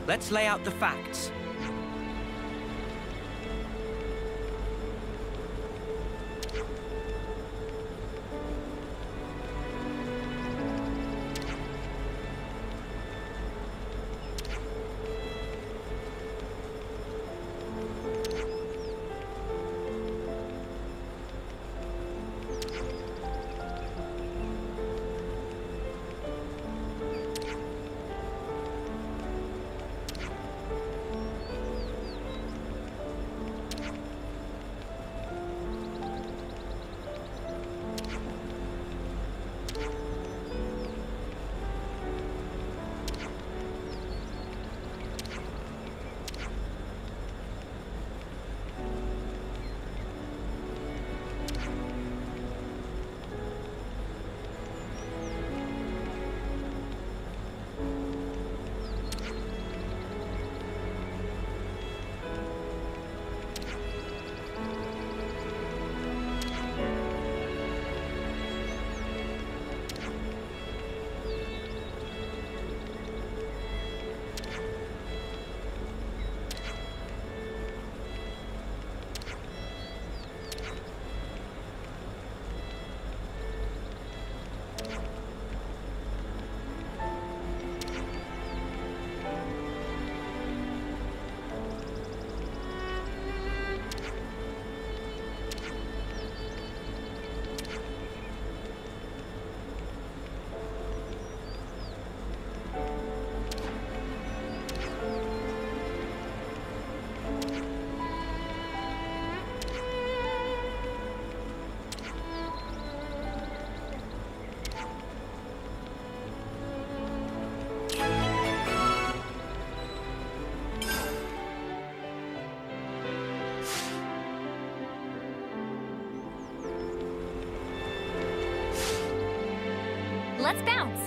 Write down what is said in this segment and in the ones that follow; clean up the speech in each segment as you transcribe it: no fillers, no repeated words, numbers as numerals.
Let's lay out the facts. Let's bounce!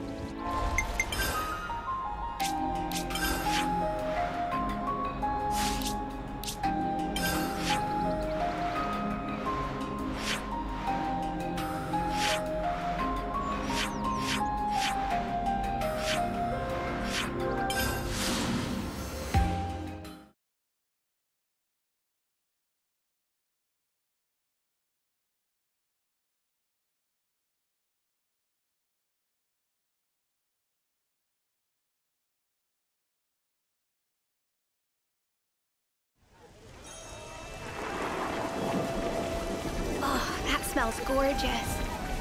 Oh, that smells gorgeous.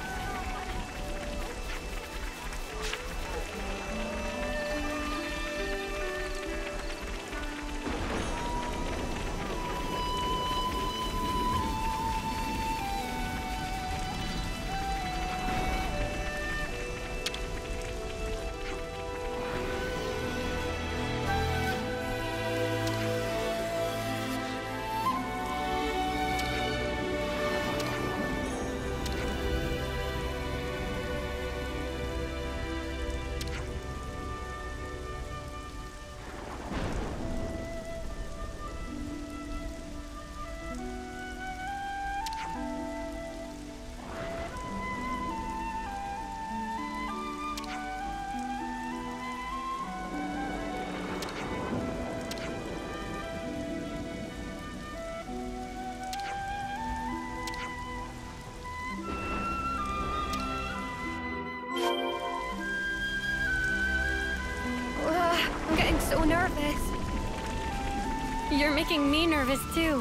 I'm getting so nervous. You're making me nervous too.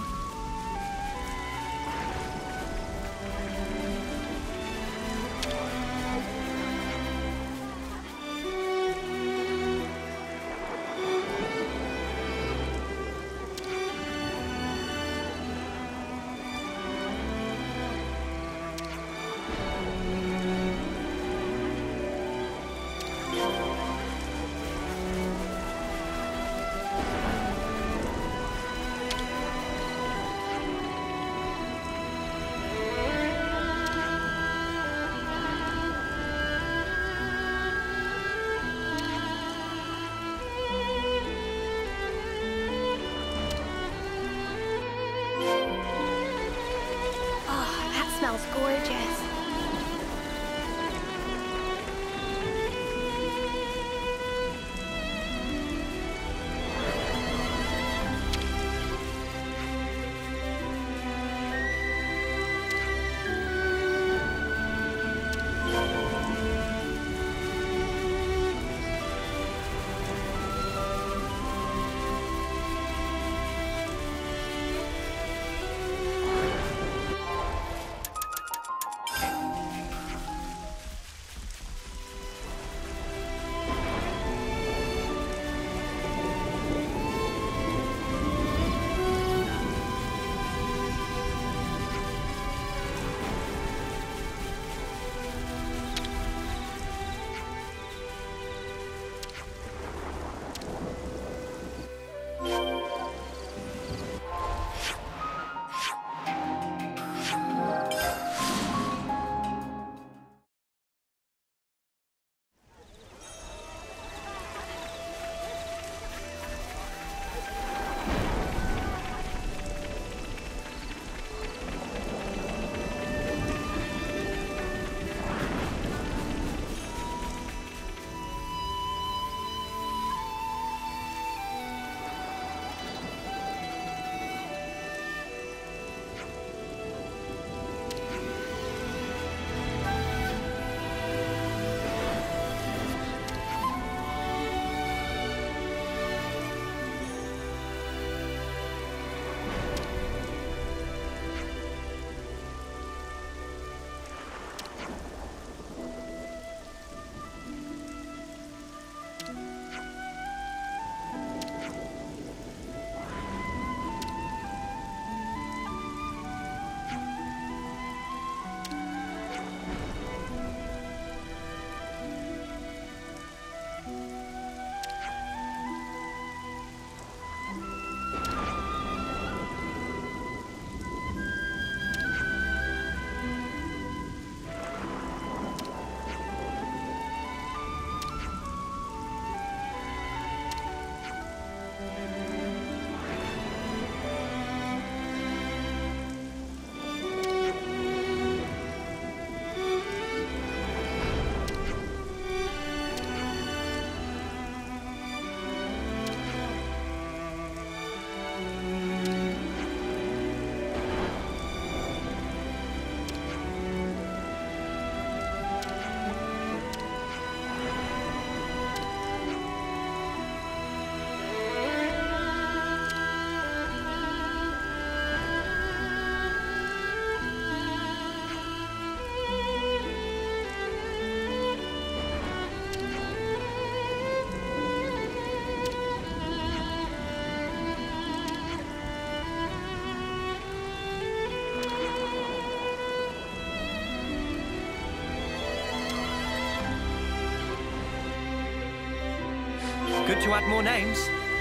Good to add more names.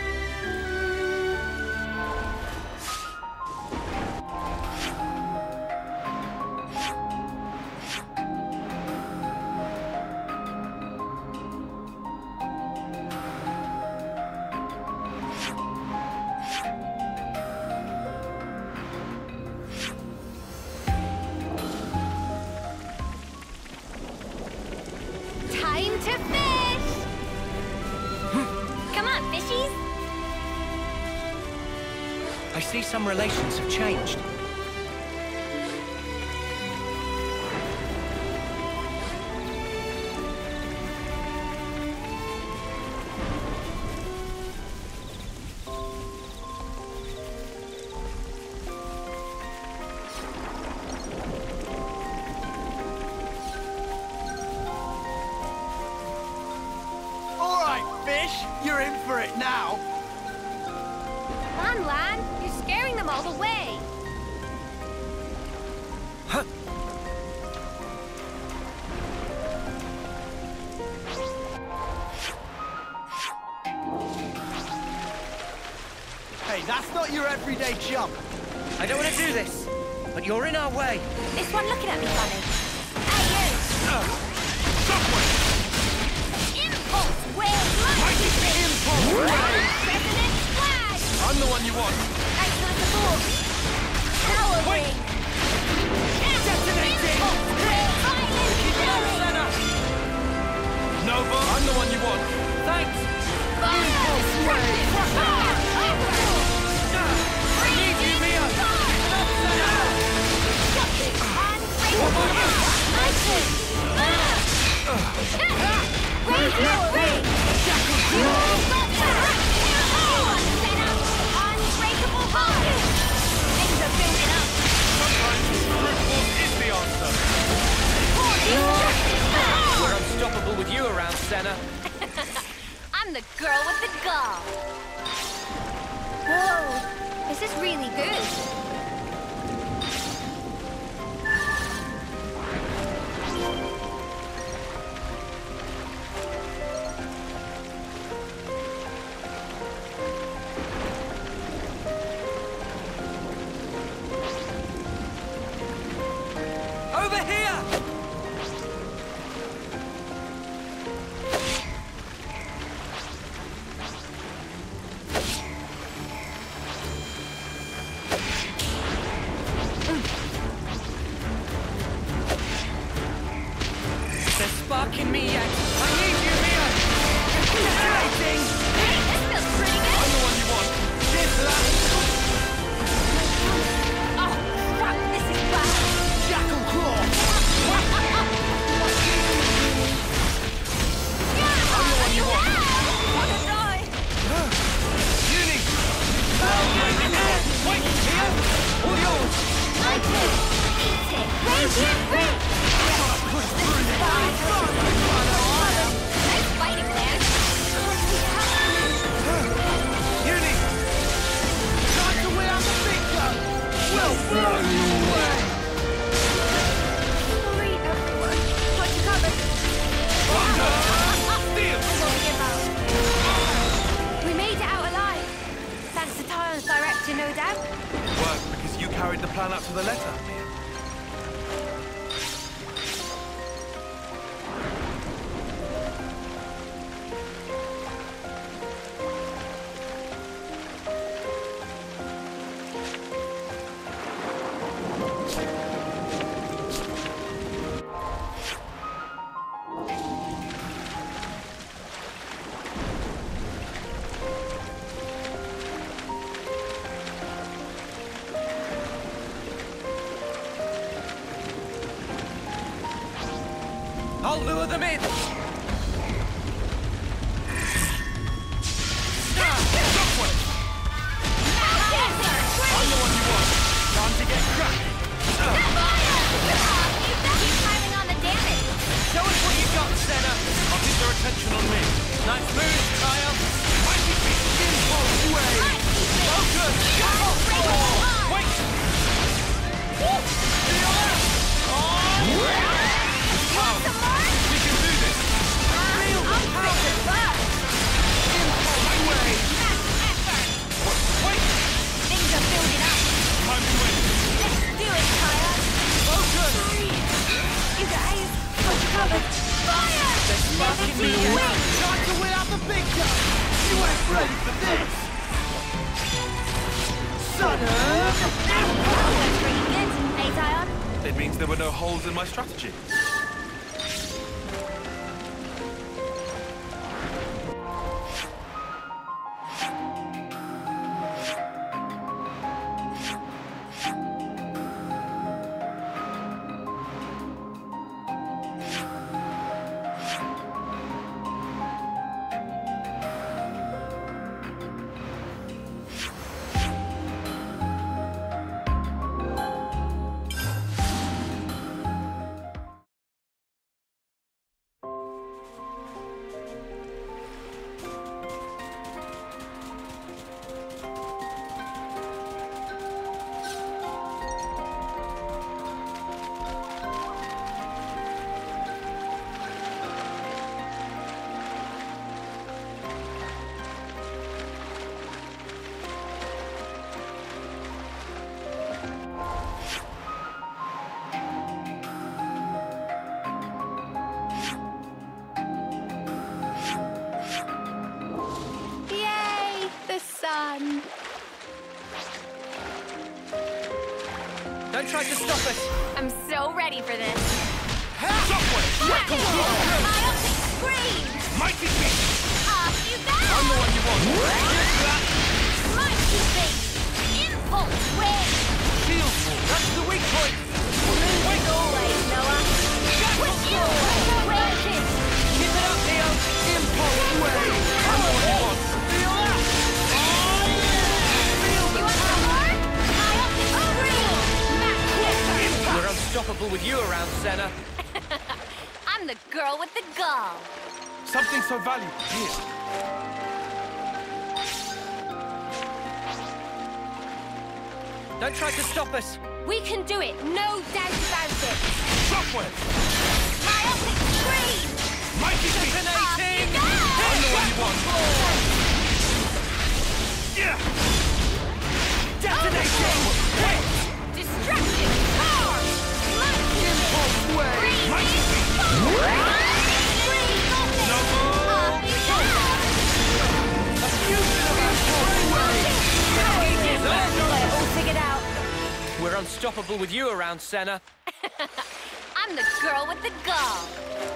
Time to fish! Come on, fishies! I see some relations have changed. All right, fish, you're in for it now. Come on, lad. You're scaring them all away. Huh. Hey, that's not your everyday jump. I don't want to do this, but you're in our way. This one looking at me funny. Hey, you! Impulse wave Mighty impulse wave! President Flash! I'm the one you want. Thanks for the support. Power Wait. ring! Detonating! Impulse wave! Keep it up, Senna! Nova, I'm the one you want. Thanks! Impulse wave! I need you, Mia! Stop, Senna! What about you? Raise your ring! Unbreakable heart! Things are building up. Sometimes brute force is the answer. We're unstoppable with you around, Senna. I'm the girl with the gall. Whoa, this is really good. Over here! There's spark in me yet. I need you, Mia! Detonating! Hey, this feels pretty good. I'm the one you want. This lad. Oh, crap, this is bad. Jackal claw. I'm the one you want. Wanna die? Uni. Wait, Mia. All yours. I can eat it. Radiant ring. Push through this. Nice fighting, man. Uni. Trying to win out the big gun. We'll blow you away. Sorry, everyone. Got you covered. Thunder. Steel. I won't give up. We made it out alive. Thanks to Tyrion's director, no doubt. Worked because you carried the plan up to the letter, Mia. I'll lure them in! I'm the one you want. Time to get cracking. Keep piling on the damage. Show us what you got, Senna! I'll keep their attention on me. Nice move, Kyle! Mighty impulse wave. Focus. Wait. We can do this. I'll fix it first. ain't ready for this! Son of... That's pretty good, eh, Zion? It means there were no holes in my strategy. Yay! The sun. Don't try to stop us. I'm so ready for this. Shockwave! Biotic scream! Mighty Beast! Off you go! I'm the one you want! Mighty beast! Impulse wave! Shield wall. That's the weak point. Wait always, Noah. With you! Wave! Keep it up, Neo. Impulse wave. I'm the one you want. Feel that? You want some more? Biotic scream! Max We're unstoppable with you around, Senna. I'm the girl with the gall. Something so valuable here. Don't try to stop us. We can do it, no doubt about it. Shockwave! Biotic scream! Mighty Beast! Off you go! I'm the one you want! Yeah! Detonation. Destructive power! Mighty Impulse wave. Mighty Beast! No more! A fusion of impulse wave. All figured out. We're unstoppable with you around, Senna. I'm the girl with the gall.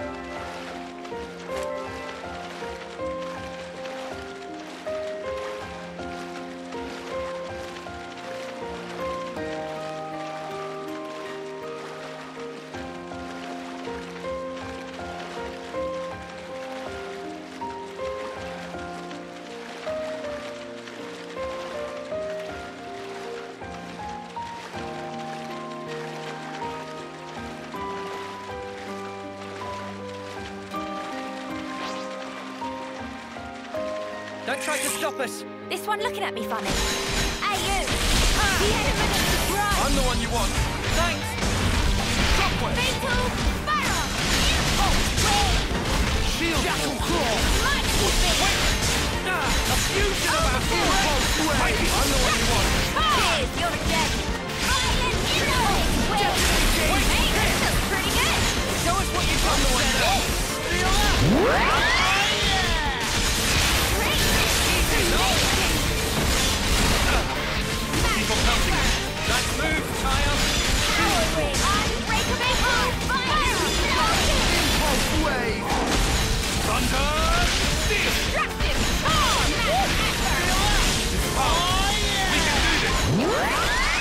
Don't try to stop us. This one looking at me funny. Hey, you! The element of surprise! I'm the one you want! Thanks. Shockwave! Fatal Spiral! Impulse wave! Shield wall! Mighty beast! A fusion of impulse wave. I'm the one you want! Cheers, you're dead! Violent impulse wave! Hey, this looks pretty good! Show us what you've got, Senna. Feel that? Keep on pelting me! Nice move, Taya. Power wave! Unbreakable heart! Fire! Impulse wave! Thunder! Steel! Destructive power! Oh, we can do this!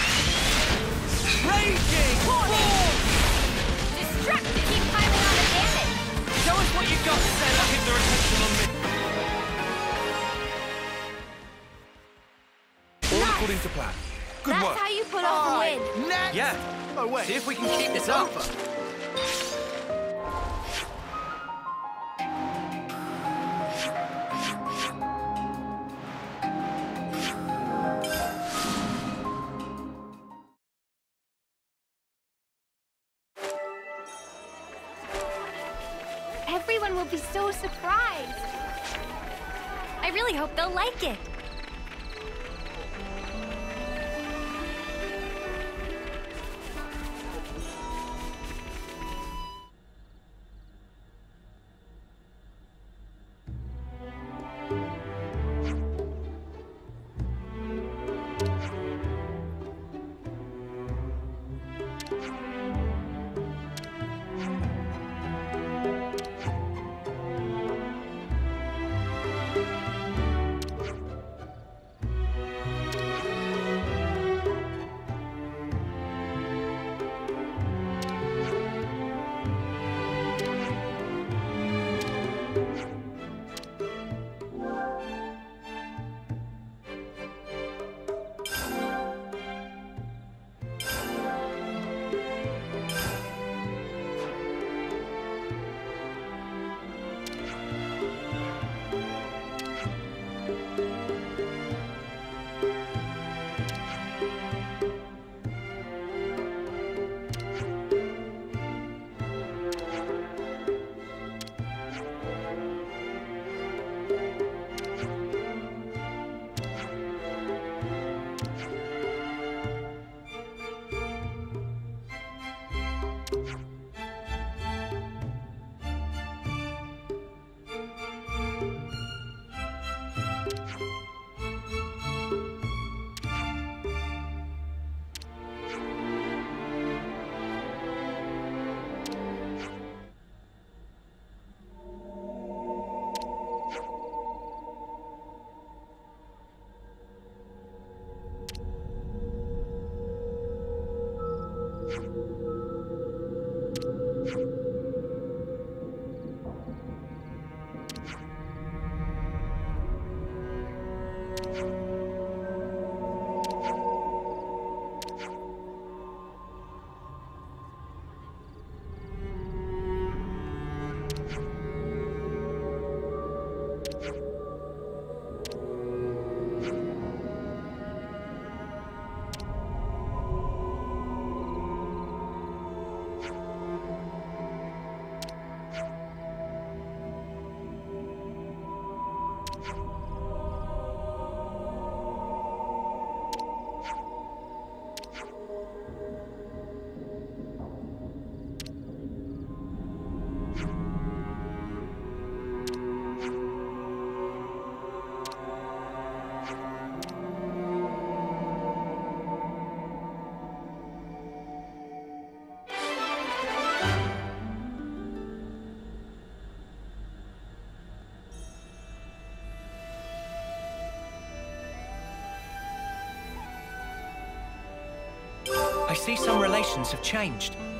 Raging. Destructive! Keep piling on the damage! Show us what you've got, Senna. Keep their attention on me! All according to plan. Good That's work. how you pull off a win! Next! Yeah. Oh, wait. See if we can keep this It's up. over. Everyone will be so surprised. I really hope they'll like it. I see some relations have changed.